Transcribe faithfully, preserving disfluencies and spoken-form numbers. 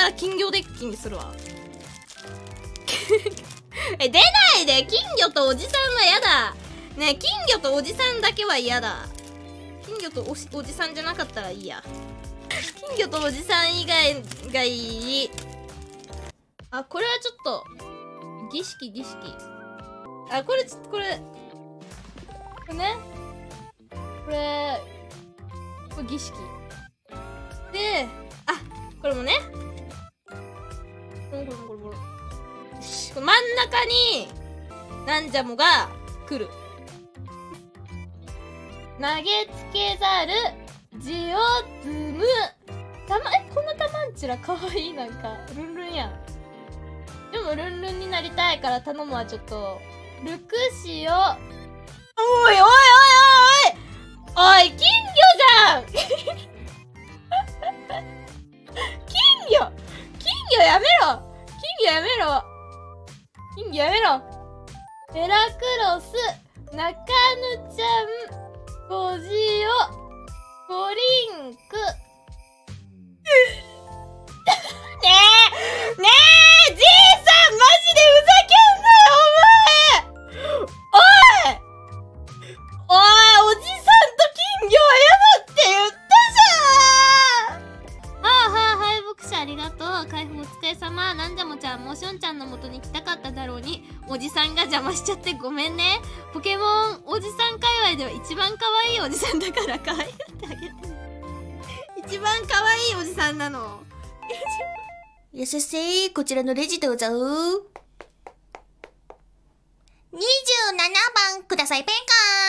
ゃあ金魚デッキにするわ。え、出ないで。金魚とおじさんは嫌だね。金魚とおじさんだけは嫌だ。金魚と お, おじさんじゃなかったらいいや。金魚とおじさん以外がいい。あ、これはちょっと儀式儀式。あ、これちょっとこれこれね、これこれ儀式で、あ、これもね、これこれこれこれ真ん中になんじゃもが来る。投げつけざるジオズムたま、え、こんなたまんちらかわいい。なんかルンルンやん。でもルンルンになりたいから頼むわ。ちょっとルクシオ。おいおいおいおいおいおい、金魚じゃん。金魚金魚やめろ。金魚やめろ。金魚やめろ。ベラクロス、ナカヌちゃん、ゴジオ、ゴリンク。ねえねえ、じいさんマジでふざけんなよお前。おいおい、おじさんと金魚はやだって言ったじゃん。はあはあ、敗北者ありがとう。回復お疲れ様。なんじゃもちゃんもしょんちゃんの元に来たかっただろうに、おじさんが邪魔しちゃってごめんね。ポケモンおじさん界隈では一番可愛いおじさんだから可愛がってあげて。一番可愛いおじさんなの。 やさしい、こちらのレジどうぞ。にじゅうななばんください、ペンカー。